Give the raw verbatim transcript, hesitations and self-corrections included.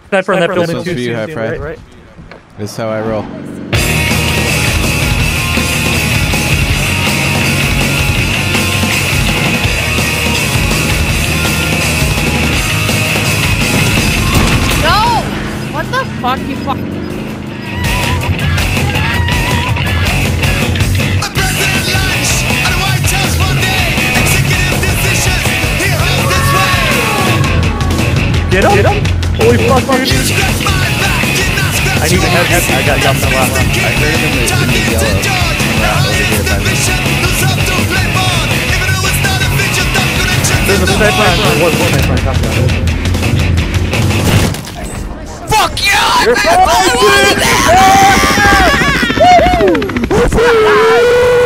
Sniper on that building one's too. for you, High Fry. Right, right. This is how I roll. No! What the fuck, you fuck? Get him! Get him! Holy fuck, dude! I need to have I got you off the last one. I heard him in the, in the yellow. Yeah, over here by me. There's a sniper on there. One sniper on top of that. Fuck you! You're I